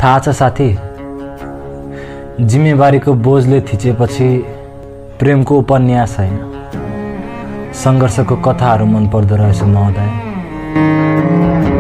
थाहा छ साथी, जिम्मेवारीको बोझले थिचेपछि प्रेमको उपन्यास हैन, संघर्षको कथाहरू मन पर्दो रहेछ महोदय।